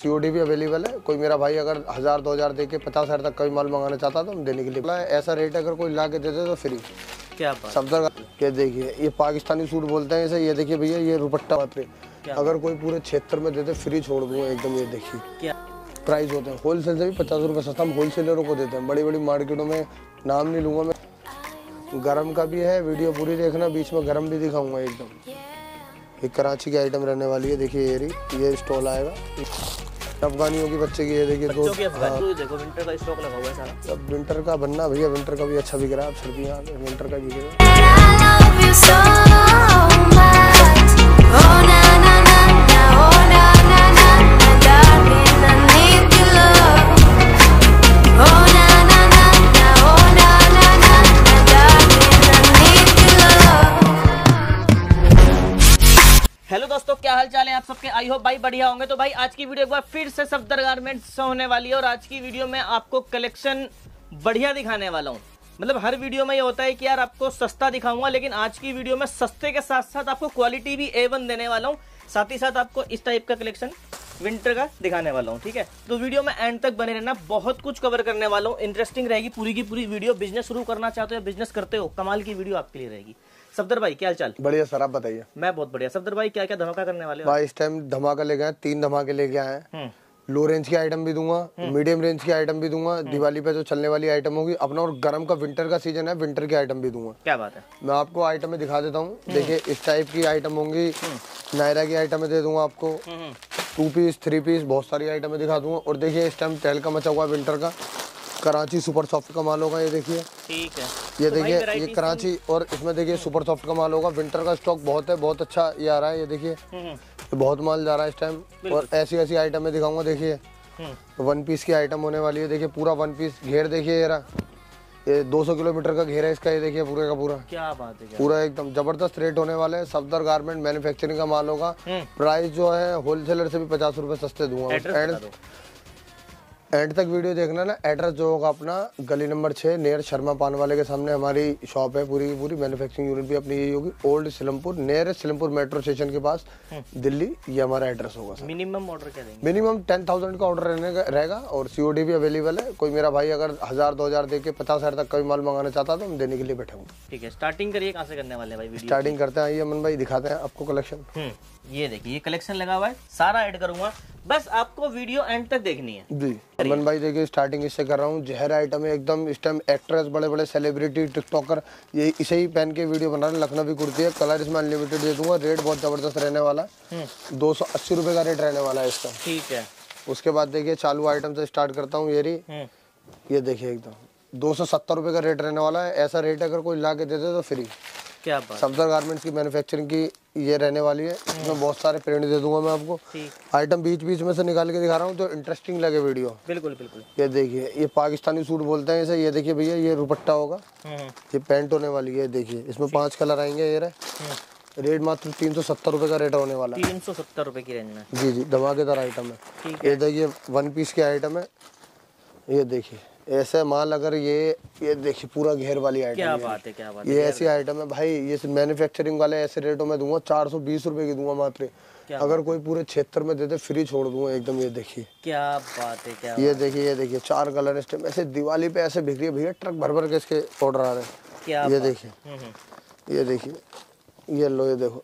COD भी available है। कोई मेरा भाई अगर 1000-2000 दे के 50,000 तक का भी माल मंगाना चाहता है तो हम देने के लिए ऐसा रेट अगर कोई ला के दे दे तो फ्री। क्या बात। सफदर ये देखिए, ये पाकिस्तानी सूट बोलते हैं इसे। ये देखिए भैया, ये दुपट्टा मात्र अगर कोई पूरे क्षेत्र में दे दे फ्री छोड़ दूंगा एकदम। ये देखिए क्या प्राइस होते हैं, होलसेल से भी 50 रुपये सस्ता हम होलसेलरों को देते हैं। बड़ी बड़ी मार्केटों में नाम नहीं लूंगा मैं। गरम का भी है, वीडियो पूरी देखना, बीच में गरम भी दिखाऊंगा एकदम। ये कराची की आइटम रहने वाली है। देखिए ये स्टॉल आएगा अफगानियों की बच्चे की। ये देखिए दो देखो विंटर का स्टॉक लगा हुआ है सारा। अब विंटर का बनना भैया, विंटर का भी अच्छा बिक रहा है। अब सर्दियाँ विंटर का बिक रहा है। हेलो दोस्तों, क्या हाल चाल है आप सबके। आई होप भाई बढ़िया होंगे। तो भाई आज की वीडियो एक बार फिर से सफदर गारमेंट्स से होने वाली है और आज की वीडियो में आपको कलेक्शन बढ़िया दिखाने वाला हूँ। मतलब हर वीडियो में ये होता है कि यार आपको सस्ता दिखाऊंगा, लेकिन आज की वीडियो में सस्ते के साथ साथ आपको क्वालिटी भी A1 देने वाला हूँ। साथ ही साथ आपको इस टाइप का कलेक्शन विंटर का दिखाने वाला हूँ, ठीक है। तो वीडियो में एंड तक बने रहना, बहुत कुछ कवर करने वाला हूँ। इंटरेस्टिंग रहेगी पूरी की पूरी वीडियो। बिजनेस शुरू करना चाहते हो या बिजनेस करते हो, कमाल की वीडियो आपके लिए रहेगी। सफदर भाई क्या हाल चाल। बढ़िया सर, आप बताइए। मैं बहुत बढ़िया। सफदर भाई क्या क्या धमाका करने वाले हो भाई? इस टाइम धमाका लेके आए, 3 धमाके लेके आए हैं। लो रेंज की आइटम भी दूंगा, मीडियम रेंज की आइटम भी दूंगा, दिवाली पे जो चलने वाली आइटम होगी अपना, और गर्म का विंटर का सीजन है, विंटर की आइटम भी दूंगा। क्या बात है। मैं आपको आइटम में दिखा देता हूँ। देखिए इस टाइप की आइटम होंगी, नायरा की आइटम दे दूंगा आपको। 2 पीस 3 पीस बहुत सारी आइटमें दिखा दूंगा। और देखिए इस टाइम टहल का मचा हुआ विंटर का कराची सुपर सॉफ्ट का माल होगा। ये देखिए, ठीक है। ये देखिए ये कराची, और इसमें देखिए सुपर सॉफ्ट का माल होगा। विंटर का स्टॉक बहुत है, बहुत अच्छा ये आ रहा है। ये देखिए ये बहुत माल जा रहा है इस टाइम। और ऐसी ऐसी आइटम में दिखाऊंगा। देखिए 1 पीस की आइटम होने वाली है। देखिए पूरा 1 पीस घेर देखिए, ये 200 किलोमीटर का घेर है इसका। ये देखिए पूरे का पूरा। क्या बात है। पूरा एकदम जबरदस्त रेट होने वाले हैं। सफदर गारमेंट मैन्युफैक्चरिंग का माल होगा। प्राइस जो है होलसेलर से भी 50 रुपए सस्ते दूंगा। एंड तक वीडियो देखना ना। एड्रेस जो होगा अपना गली नंबर 6 नियर शर्मा पान वाले के सामने हमारी शॉप है। पूरी की पूरी मैन्युफैक्चरिंग यूनिट भी अपनी यही होगी। Old Seelampur, near Seelampur metro station के पास, दिल्ली। ये हमारा एड्रेस होगा। मिनिमम ऑर्डर क्या देंगे? मिनिमम 10,000 का ऑर्डर रहेगा और सीओडी भी अवेलेबल है। कोई मेरा भाई अगर 1000-2000 दे के 50,000 तक का भी माल मंगाना चाहता है तो हम देने के लिए बैठे होंगे। ठीक है, स्टार्टिंग करिए। कहाँ से करने वाले भाई वीडियो? स्टार्टिंग करते हैं, आइए अमन भाई दिखाते हैं आपको कलेक्शन। ये देखिए, ये कलेक्शन लगा हुआ है, सारा ऐड करूंगा, बस आपको वीडियो एंड तक देखनी है जी। अमन भाई देखिए स्टार्टिंग इससे कर रहा हूँ। जहर आइटम है एकदम। इस टाइम एक्ट्रेस, बड़े बड़े सेलिब्रिटी, टिकटॉकर ये इसे ही पहन के वीडियो बना रहे हैं। लखनवी कुर्ती है, कलर इसमें अनलिमिटेड दे दूंगा। रेट बहुत जबरदस्त रहने वाला है। 280 रुपए का रेट रहने वाला है इसका। ठीक है। उसके बाद देखिए चालू आइटम से स्टार्ट करता हूँ। ये देखिए एकदम 270 रुपए का रेट रहने वाला है। ऐसा रेट अगर कोई ला के दे दे तो फ्री। क्या बात। सफदर गारमेंट्स की मैन्युफैक्चरिंग की ये रहने वाली है। इसमें बहुत सारे प्रिंट दे दूंगा मैं आपको। आइटम बीच बीच में से निकाल के दिखा रहा हूँ जो इंटरेस्टिंग लगे वीडियो। बिल्कुल बिल्कुल। ये देखिए, ये पाकिस्तानी सूट बोलते हैं इसे। ये देखिए भैया, ये दुपट्टा होगा, ये पैंट होने वाली है। देखिए इसमें 5 कलर आएंगे। ये रहे। रेट मात्र 370 रुपए का रेट होने वाला है। 370 रुपए की रेंज में। जी जी, धमाकेदार आइटम है। ये देखिए 1 पीस की आइटम है। ये देखिए ऐसे माल, अगर ये देखिए पूरा घेर वाली आइटम। क्या बात है, क्या बात है। ये ऐसी आइटम है भाई, ये मैन्युफैक्चरिंग वाले ऐसे रेटों में दूंगा। 420 रुपए की दूंगा मात्र। अगर कोई पूरे क्षेत्र में दे दे फ्री छोड़ दूंगा एकदम। ये देखिए क्या बात है। क्या ये देखिए 4 कलर इस टाइम ऐसे दिवाली पे ऐसे बिक रही है भैया। ट्रक भर भर के इसके ऑर्डर आ रहे हैं। ये देखिए ये लो, ये देखो,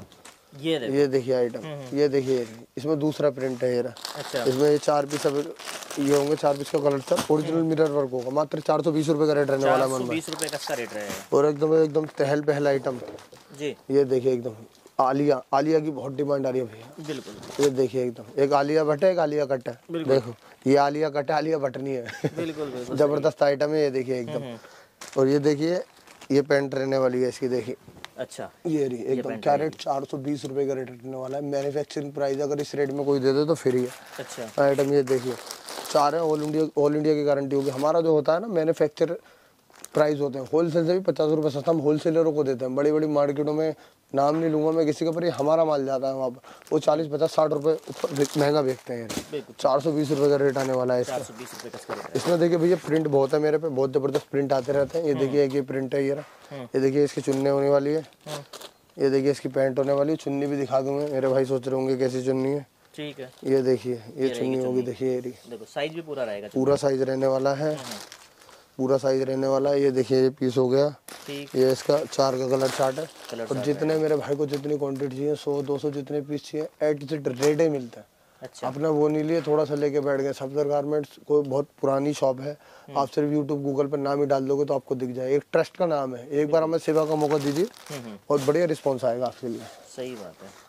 ये देखिए आइटम। ये देखिए इसमें दूसरा प्रिंट है। ये रहा। इसमें ये 4 पीस ये होंगे। 4 पीस का colour sir original mirror work होगा। मात्र 420 रुपए का रेट रहने वाला है। 420 रुपए का इसका रेट रहेगा। और एकदम तहल पहल आइटम जी। ये देखिए एकदम आलिया की बहुत डिमांड आ रही है भैया। बिल्कुल। ये देखिए एकदम एक आलिया भट्ट है, एक आलिया कट है। देखो ये आलिया कट है, आलिया भट्ट नहीं है। बिल्कुल जबरदस्त आइटम है। ये देखिए एकदम। और ये देखिए ये पैंट रहने वाली है इसकी। देखिए अच्छा, ये रही एकदम। क्या रेट? 420 रुपए का रेट रखने वाला है। मैन्युफैक्चरिंग प्राइस अगर इस रेट में कोई दे दे तो फ्री है। अच्छा आइटम। ये देखिए 4 है। ऑल इंडिया की गारंटी होगी। हमारा जो होता है ना मैन्युफैक्चर प्राइस होते हैं, होलसेल से भी 50 रुपए सस्ता हम होलसेलरों को देते हैं। बड़ी बड़ी मार्केटों में नाम नहीं लूंगा मैं किसी का, पर ये हमारा माल जाता है वहाँ पर। वो 40, 50, 60 रुपए ऊपर महंगा बेचते हैं। 420 रुपए का रेट आने वाला है इसका। इसमें देखिए भैया प्रिंट बहुत है मेरे पे, बहुत जबरदस्त प्रिंट आते रहते हैं। ये देखिए एक ये प्रिंट है। ये देखिए इसकी चुन्नी होने वाली है। ये देखिए इसकी पैंट होने वाली है। चुन्नी भी दिखा दूंगा। मेरे भाई सोच रहे होंगे कैसी चुन्नी है। ठीक है। ये देखिए ये चुन्नी होगी, देखिए देखो साइज भी पूरा रहेगा, पूरा साइज रहने वाला है, पूरा साइज रहने वाला है। ये देखिए ये पीस हो गया, ये इसका 4 का कलर चार्ट है। और जितने मेरे भाई को जितनी क्वांटिटी चाहिए 100-200 जितने पीस चाहिए एट रेट ही मिलता है। अच्छा। अपना वो नहीं लिए थोड़ा सा लेके बैठ गए। सफदर गारमेंट्स कोई बहुत पुरानी शॉप है, आप सिर्फ यूट्यूब गूगल पर नाम ही डाल दोगे तो आपको दिख जाए। एक ट्रस्ट का नाम है, एक बार हमें सेवा का मौका दीजिए और बढ़िया रिस्पॉन्स आएगा आपके लिए। सही बात है।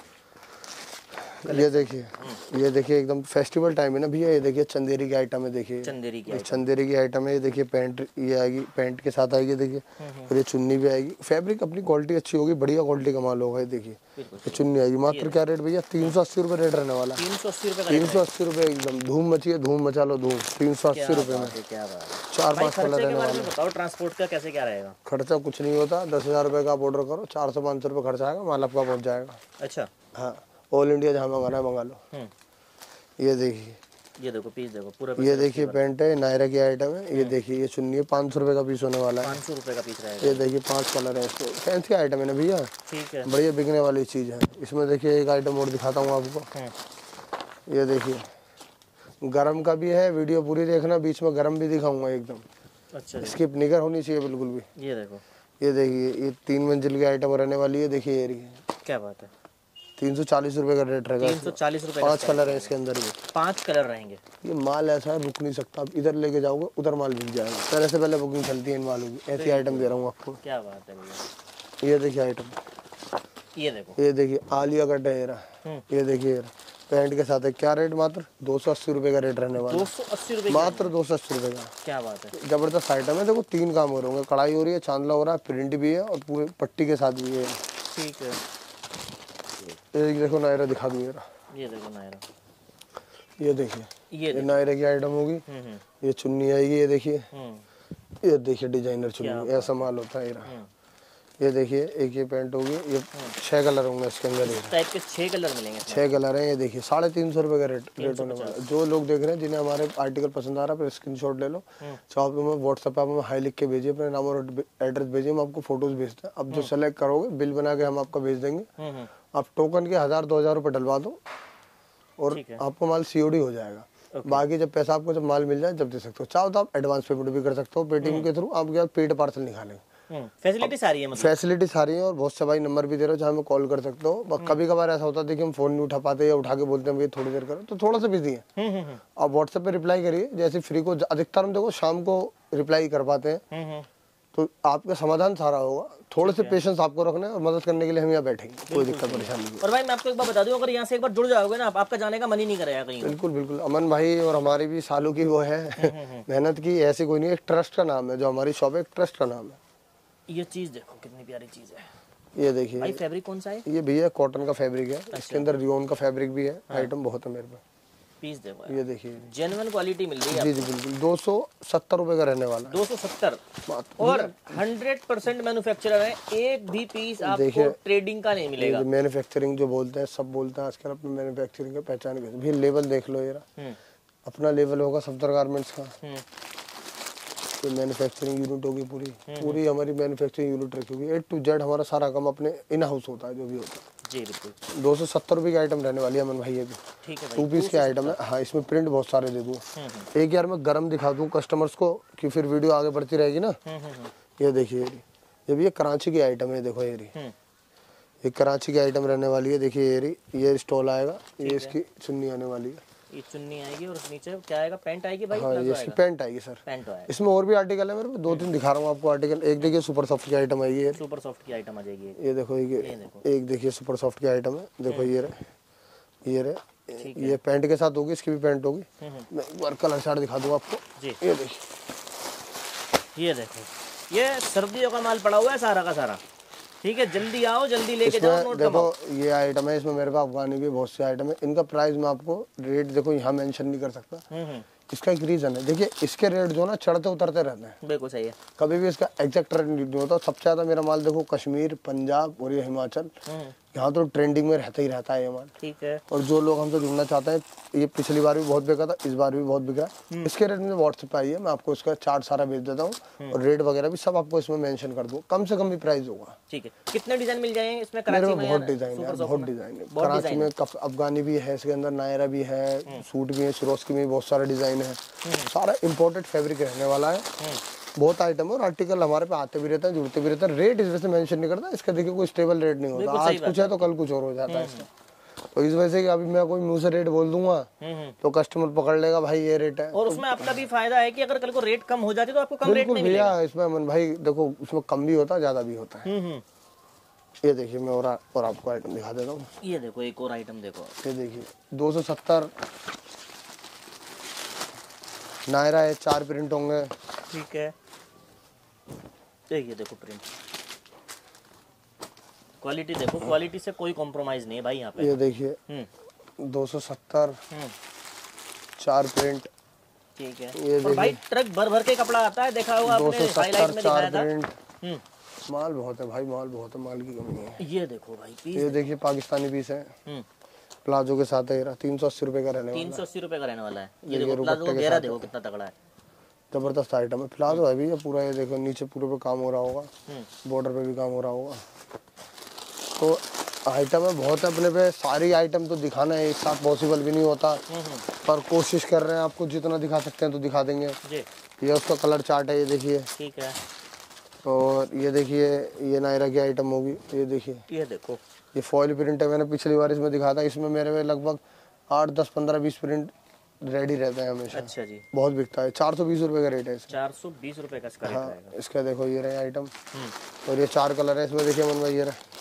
ये देखिए एकदम फेस्टिवल टाइम है ना भैया। ये देखिए चंदेरी की आइटम है, देखिए चंदेरी की आइटम है। ये देखिए पैंट ये आएगी, पैंट के साथ आएगी देखिए। और ये चुन्नी भी आएगी। फैब्रिक अपनी क्वालिटी अच्छी होगी, बढ़िया क्वालिटी का माल होगा। ये देखिए ये चुन्नी आएगी। मात्र क्या रेट भैया? 380 रुपए रेट रहने वाला। 380 रुपए एकदम धूम मची है, धूम मचा लो धूम। 380 रुपए में 4-5 कलर रहने वाले। ट्रांसपोर्ट का कैसे क्या रहेगा? खर्चा कुछ नहीं होता, 10,000 रुपए का आप ऑर्डर करो, 400-500 रुपए खर्चा आएगा, माल आपका पहुँच जाएगा। अच्छा। हाँ, ऑल इंडिया जहाँ मंगाना है मंगा लो। ये देखिए, ये देखो पीस देखो पूरा। ये देखिए पैंट है, नायरा की आइटम है। ये देखिए ये चुन्नी है, 500 रुपए का पीस होने वाला है। 500 रुपए का पीस रहेगा। ये देखिए 5 कलर है इसमें। फैंसी आइटम है ना भैया, ठीक है, बढ़िया बिकने वाली चीज़ है। इसमें देखिए एक आइटम और दिखाता हूँ आपको। ये देखिए गरम का भी है, वीडियो पूरी देखना, बीच में गरम भी दिखाऊंगा एकदम। अच्छा, स्किप नहीं होनी चाहिए बिल्कुल भी। ये देखो, ये देखिए ये 3 मंजिल की आइटम रहने वाली है। देखिए ये रही, क्या बात है। 340 रुपए का रेट रहेगा। 340 रुपए। 5 कलर है इसके अंदर भी, 5 कलर रहेंगे। ये माल ऐसा है रुक नहीं सकता, आप इधर लेके जाओगे उधर माल बिक जाएगा। पहले से पहले बुकिंग चलती है इन मालों की। ऐसी आइटम दे रहा हूँ आपको। क्या बात है भैया। ये देखिए आइटम, ये देखो, ये देखिए आलिया कट है ये देखिए पैंट के साथ है। क्या रेट? मात्र 280 रुपए का रेट रहने वाला। 280 रुपए, मात्र 280 रुपए का। क्या बात है, जबरदस्त आइटम है। देखो 3 काम हो रहे होंगे, कढ़ाई हो रही है, चांदला हो रहा है, प्रिंट भी है और पूरे पट्टी के साथ भी है। ठीक है। एक देखो नायरा दिखा दूँ मेरा। ये देखो नायरा, ये देखिए ये नायरा की आइटम होगी। ये चुन्नी आएगी, ये देखिए, ये देखिए डिजाइनर चुन्नी, ऐसा माल होता है। ये देखिए एक ये पैंट होगी, ये 6 कलर होंगे इसके अंदर। इस टाइप के 6 कलर मिलेंगे। 6 कलर हैं। ये देखिए 350 रुपए का रेट होने वाला है। जो लोग देख रहे हैं जिन्हें हमारे आर्टिकल पसंद आ रहा है, फिर स्क्रीनशॉट ले लो, चाहो तो हमें व्हाट्सएप पे आप हमें हाई लिख के भेजिए, अपने नाम और एड्रेस भेजिए, हम आपको फोटोज भेजते हैं। अब जो सेलेक्ट करोगे बिल बना के हम आपका भेज देंगे। आप टोकन के 1000-2000 रुपए डलवा दो और आपको माल COD हो जाएगा। बाकी जब पैसा आपको जब माल मिल जाए जब दे सकते हो। चाहो तो आप एडवांस पेमेंट भी कर सकते हो पेटीएम के थ्रू। आपके पेड पार्सल निकालेंगे। फैसिलिटी सारी है, मतलब फैसिलिटी सारी है। और बहुत से भाई नंबर भी दे रहे हो जहाँ में कॉल कर सकते हो। कभी कभार ऐसा होता है देखिए हम फोन नहीं उठा पाते या उठा के बोलते हैं भैया थोड़ी देर करो, तो थोड़ा सा बिजी है। आप व्हाट्सएप पे रिप्लाई करिए। जैसे फ्री को अधिकतर हम देखो शाम को रिप्लाई कर पाते हैं, तो आपका समाधान सारा होगा। थोड़े से पेशेंस आपको रखना है और मदद करने के लिए हम यहाँ बैठेंगे, कोई दिक्कत परेशानी नहीं। और भाई मैं आपको एक बात बता दूं, अगर यहाँ से एक बार जुड़ जाओगे ना, आपका जाने का मन ही नहीं करेगा कहीं। बिल्कुल बिल्कुल। अमन भाई और हमारी भी सालों की वो है मेहनत की, ऐसी कोई नहीं। एक ट्रस्ट का नाम है जो हमारी शॉप है, एक ट्रस्ट का नाम है। ये चीज देखो कितनी प्यारी चीज है। ये देखिए भाई फैब्रिक कौन सा है? ये भैया कॉटन का फैब्रिक है। इसके अंदर रियोन का फैब्रिक भी है। आइटम बहुत है मेरे पास। पीस देखो, ये देखिए जेन्युइन क्वालिटी मिल रही है। जी जी बिल्कुल। 270 रुपए का रहने वाला है। 270 और 100% मैन्युफैक्चरर है। एक भी पीस आपको ट्रेडिंग का नहीं मिलेगा। मैन्युफैक्चरिंग जो बोलते हैं सब बोलते हैं आजकल, अपने मैन्युफैक्चरिंग का पहचान कैसे भी। लेवल देख लो, ये अपना लेवल होगा सफदर गारमेंट्स का। तो मैन्युफैक्चरिंग यूनिट होगी पूरी हमारी मैन्युफैक्चरिंग यूनिट रखी होगी। A to Z हमारा सारा काम अपने इन हाउस होता है जो भी होता है। जी बिल्कुल। 270 रुपए की आइटम रहने वाली है अमन भाई। ये भी ठीक है भाई, 2 पीस की आइटम है। हाँ, इसमें प्रिंट बहुत सारे दे दूँ। एक यार मैं गरम दिखा दूँ कस्टमर्स को कि फिर वीडियो आगे बढ़ती रहेगी ना। ये देखिए ये भी ये कराची की आइटम है। देखो ये कराची की आइटम रहने वाली है। देखिए ये स्टॉल आएगा, ये इसकी चुन्नी आने वाली है। ये चुन्नी आएगी और नीचे क्या आएगा? पैंट आएगी भाई। हाँ, ये इसकी पैंट आएगी सर। पैंट आएगा। इसमें और भी आर्टिकल है मेरे पास, 2-3 दिखा रहा हूँ आपको आर्टिकल। एक देखिए सुपर सॉफ्ट की आइटम आई है। सुपर सॉफ्ट की आइटम आ जाएगी। ये देखो एक देखिए सुपर सॉफ्ट की आइटम है। देखो ये पैंट के साथ होगी, इसकी भी पैंट होगी। मैं एक बार कलर चार्ट दिखा दूँ आपको। ये देखो ये सर्दियों का माल पड़ा हुआ है सारा का सारा। ठीक है, जल्दी आओ, जल्दी लेके जाओ, नोट देखो ये आइटम है, इसमें मेरे पास अफगानी भी बहुत से आइटम है। इनका प्राइस मैं आपको रेट देखो यहाँ मेंशन नहीं कर सकता। इसका एक रीजन है। देखिए इसके रेट जो ना चढ़ते उतरते रहते हैं। बिल्कुल सही है। कभी भी इसका एग्जैक्ट रेट नहीं होता। सबसे ज्यादा मेरा माल देखो कश्मीर, पंजाब और ये हिमाचल, यहाँ तो ट्रेंडिंग में रहता ही रहता है ये माल। ठीक है। और जो लोग हमसे जुड़ना चाहते हैं, ये पिछली बार भी बहुत बिका था, इस बार भी बहुत बिका। इसके रेट में व्हाट्सएप पे आइए, मैं आपको इसका चार्ट सारा भेज देता हूँ और रेट वगैरह भी सब आपको इसमें मेंशन कर दूँ। कम से कम भी प्राइस होगा। ठीक है। कितने डिजाइन मिल जाएंगे इसमें? मेरे में बहुत डिजाइन है, बहुत डिजाइन है। कराची में अफगानी भी है, इसके अंदर नायरा भी है, सूट भी है, सिरोस्की में बहुत सारे डिजाइन है। सारा इम्पोर्टेड फैब्रिक रहने वाला है। बहुत आइटम है और आर्टिकल हमारे पे आते भी रहते हैं, जुड़ते भी रहते हैं। रेट इस वजह से मेंशन नहीं करता, इसका देखिए कोई स्टेबल रेट नहीं होता। आज कुछ है तो कल कुछ और हो जाता है इसका। तो इस वजह से कि अभी मैं कोई मुंह से रेट बोल दूंगा तो कस्टमर पकड़ लेगा, भाई ये रेट है। और उसमें आपका भी फायदा है कि अगर कल को रेट कम हो जाती तो आपको कम रेट में मिलेगा। भैया इसमें अमन भाई देखो, उसमें कम भी होता है, ज्यादा भी होता है। ये देखिए मैं और आपको आइटम दिखा देता हूँ। ये देखो एक और आइटम देखो, ये देखिए 270 नायरा है, 4 प्रिंट होंगे। ठीक है। ये देखो प्रिंट, क्वालिटी देखो, क्वालिटी से कोई कॉम्प्रोमाइज नहीं है भाई यहाँ पे। ये देखिए 270 4 प्रिंट। ठीक है। ये और भाई ट्रक भर भर के कपड़ा आता है, देखा होगा आपने, हाईलाइट में दिखाया था। माल बहुत है भाई, माल बहुत है, माल की कमी है। ये देखो भाई पीस, ये देखिए पाकिस्तानी पीस है, प्लाजो के साथ है। 380 रुपए का रहने वाला है। 380 रुपए का रहने वाला है। ये देखो प्लाजो घेरा देखो कितना तगड़ा है, जबरदस्त आइटम है। प्लाजो है भी ये पूरा, ये देखो नीचे पूरे पे काम हो रहा होगा, बॉर्डर पे भी काम हो रहा होगा। तो आइटम है बहुत है अपने पे। सारी आइटम तो दिखाना एक साथ पॉसिबल भी नहीं होता, पर कोशिश कर रहे हैं आपको जितना दिखा सकते हैं तो दिखा देंगे। ये उसका कलर चार्ट है, ये देखिए। ठीक है। और ये देखिए ये नायरा की आइटम होगी, ये देखिए। ये देखो ये फॉइल प्रिंट है, मैंने पिछली बार इसमें दिखा था। इसमें मेरे में लगभग 8 10 15 20 प्रिंट रेडी रहता है हमेशा। अच्छा जी। बहुत बिकता है। 420 रुपए का रेट है इसका। 420 रुपए का इसका रेट है। इसका देखो ये रहे आइटम, और ये 4 कलर है इसमें। देखिए मन भाई ये रहा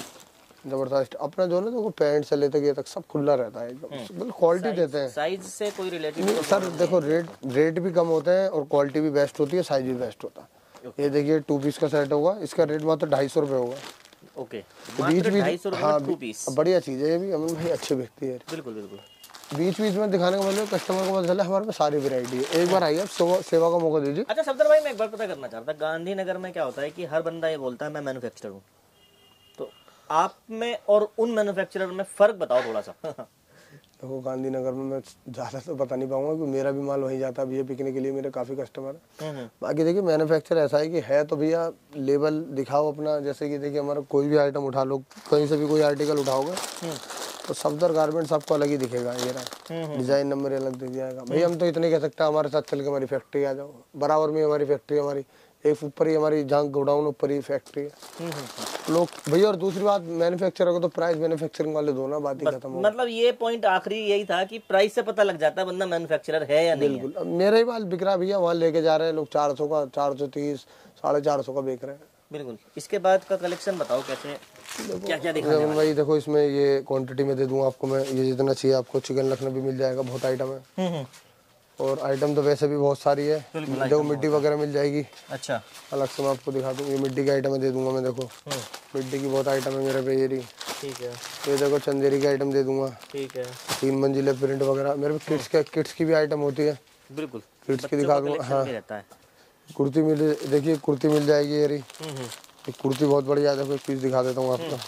जबरदस्त। अपना जो ना देखो पैंट से लेते ये तक सब खुला रहता है एकदम, बिल्कुल क्वालिटी देते हैं। साइज से कोई रिलेटिव नहीं सर। देखो रेट भी कम होते हैं और क्वालिटी भी बेस्ट होती है, साइज भी बेस्ट होता है। ये देखिए 2 पीस का सेट होगा, इसका रेट मात्र 250 रुपए होगा। ओके। बीच बीच हाँ बढ़िया चीज है ये भी अमन भाई, अच्छी बिकती है। बिल्कुल बिल्कुल। बीच बीच में दिखाने का मतलब कस्टमर को पता चला हमारे पास सारी वैरायटी है। एक बार आइए, सेवा का मौका दीजिए। अच्छा सफदर भाई, मैं एक बार पता करना चाहता, गांधीनगर में क्या होता है कि हर बंदा ये बोलता है मैं मैन्युफैक्चरर हूँ, तो आप में और उन मैन्युफैक्चरर में फर्क बताओ थोड़ा सा। देखो गांधीनगर में मैं ज़्यादा तो बता नहीं पाऊंगा क्योंकि मेरा भी माल वहीं जाता है भैया बिकने के लिए, मेरे काफ़ी कस्टमर है। बाकी देखिए मैन्युफैक्चर ऐसा है कि है तो भैया लेबल दिखाओ अपना। जैसे कि देखिए हमारा कोई भी आइटम उठा लो, कहीं से भी कोई आर्टिकल उठाओगे तो सफदर गारमेंट्स आपको अलग ही दिखेगा। ये रहा डिज़ाइन नंबर अलग दिख जाएगा। भैया हम तो इतने कह सकते हैं, हमारे साथ चल के हमारी फैक्ट्री आ जाओ, बराबर में हमारी फैक्ट्री, हमारी एक ऊपर ही हमारी जहाँ गोडाउन ऊपर ही फैक्ट्री है लोग भैया। और दूसरी बात मैन्युफैक्चरर को तो प्राइस मैन्युफैक्चरिंग वाले दो ना, बात ही खत्म। मतलब ये पॉइंट आखिरी यही था कि प्राइस से पता लग जाता है बंदा मैन्युफैक्चरर है या नहीं। बिल्कुुल। मेरा ही माल बिक रहा है भैया, वहाँ लेके जा रहे हैं लोग 400 का, 430 450 का बेच रहे हैं। बिल्कुल। इसके बाद का कलेक्शन बताओ कैसे, क्या क्या दिखाने वाले हैं? भाई देखो इसमें ये क्वांटिटी में दे दूंगा आपको मैं, ये जितना चाहिए आपको। चिकन लखनऊ भी मिल जाएगा, बहुत आइटम है। और आइटम तो वैसे भी बहुत सारी है। देखो मिट्टी वगैरह मिल जाएगी। अच्छा। अलग से मैं आपको दिखा दूँ, ये मिट्टी की आइटम दे दूंगा मैं। देखो मिट्टी की बहुत आइटम है मेरे पे, ये रही। ठीक है। ये देखो चंदेरी की आइटम दे दूंगा। ठीक है। 3 मंजिले प्रिंट वगैरह मेरे पे। किड्स की भी आइटम होती है। बिल्कुल। किड्स की दिखा दूंगा। हाँ कुर्ती मिल, देखिए कुर्ती मिल जाएगी ये रही। कुर्ती बहुत बढ़िया, देखो एक पीस दिखा देता हूँ आपको।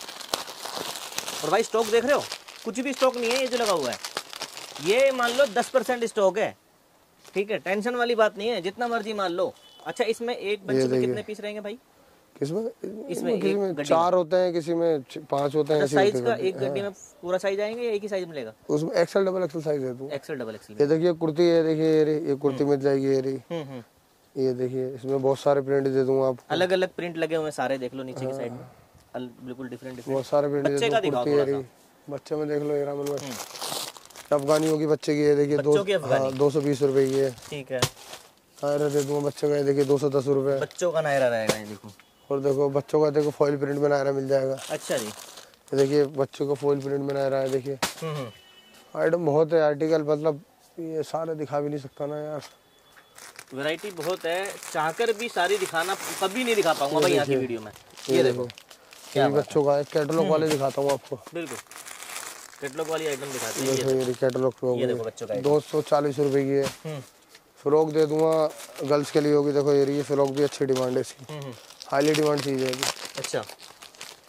और भाई स्टॉक देख रहे हो, कुछ भी स्टॉक नहीं है ये जो लगा हुआ है। ये मान लो 10% स्टॉक है, ठीक है, टेंशन वाली बात नहीं है, जितना मर्जी मान लो। अच्छा इसमें एक बंच में कितने पीस रहेंगे भाई? किसमें? इसमें किसी में 4 होते हैं, किसी में 5 होते हैं। साइज का एक गड्डी में पूरा साइज आएंगे या एक ही साइज मिलेगा? उसमें एक्सएल डबल एक्सएल साइज है। तो एक्सएल डबल एक्सएल। ये देखिए कुर्ती, ये देखिए ये कुर्ती मिल जाएगी ये रही। ये देखिए इसमें बहुत सारे प्रिंट दे दूंगा आपको, अलग अलग प्रिंट लगे हुए सारे, देख लो नीचे की साइड में बिल्कुल डिफरेंट बहुत सारे प्रिंट। बच्चे का दिखाओ थोड़ा सा। बच्चे में देख लो ये रामन भाई, अफगानी होगी बच्चे की। ये देखिए 220 रुपए की है। ठीक है। नायरा दे दूंगा बच्चों का, देखिए 210 रुपए बच्चों का नायरा रहेगा। ये देखो, और देखो बच्चों का देखो फॉइल प्रिंट में नायरा मिल जाएगा। अच्छा जी। ये देखिए बच्चों का फॉइल प्रिंट में नायरा है। देखिए आइटम बहुत है, आर्टिकल मतलब ये सारे दिखा भी नहीं सकता ना यार, वैरायटी बहुत है, चाहकर भी सारी दिखाना कभी नहीं दिखा पाऊंगा भाई यहाँ की वीडियो में। ये देखो क्या बच्चों का कैटलॉग वाले दिखाता हूँ आपको। बिल्कुल कैटलॉग वाली आइटम दिखाते हैं। ये कैटलॉग पे होगी, 240 रुपए की है। फ्रॉक दे दूंगा गर्ल्स के लिए होगी। देखो ये फ्रॉक भी अच्छी डिमांड है इसकी, हाईली डिमांड चीज है। अच्छा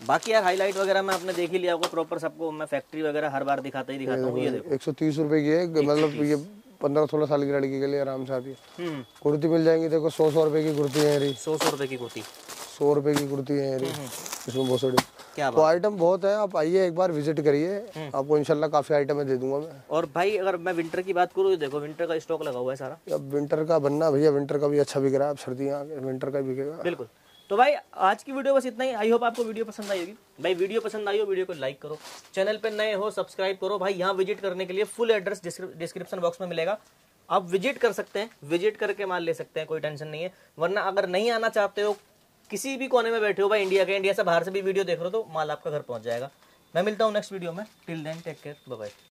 बाकी यार हाईलाइट वगैरह मैं आपने देख ही लिया होगा प्रॉपर, सबको मैं फैक्ट्री वगैरह हर बार दिखाता हूँ। ये देखो 130 रुपए की है, मतलब ये 15-16 साल की लड़की के लिए आराम से आती है। कुर्ती मिल जाएंगी, देखो 100 रुपए की कुर्ती है, 100 रुपए की कुर्ती, 100 रुपए की कुर्ती है। इसमें बहुत सारी क्या तो आइटम बहुत है, आप आइए एक बार विजिट करिए, आपको इंशाल्लाह काफी आइटम दे दूंगा मैं। और भाई अगर मैं विंटर की बात करूँ, देखो विंटर का स्टॉक लगा हुआ है सारा। अब विंटर का बनना भैया, विंटर का भी अच्छा बिक रहा है, अब सर्दियाँ विंटर का बिकेगा। बिल्कुल। तो भाई आज की वीडियो बस इतना ही। आई होप आपको वीडियो पसंद आई होगी। भाई वीडियो पसंद आई हो, वीडियो को लाइक करो, चैनल पे नए हो सब्सक्राइब करो। भाई यहाँ विजिट करने के लिए फुल एड्रेस डिस्क्रिप्शन बॉक्स में मिलेगा, आप विजिट कर सकते हैं, विजिट करके माल ले सकते हैं, कोई टेंशन नहीं है। वरना अगर नहीं आना चाहते हो, किसी भी कोने में बैठे हो भाई, इंडिया से बाहर से भी वीडियो देख रहे हो, तो माल आपका घर पहुंच जाएगा। मैं मिलता हूँ नेक्स्ट वीडियो में। Till then take care, bye bye.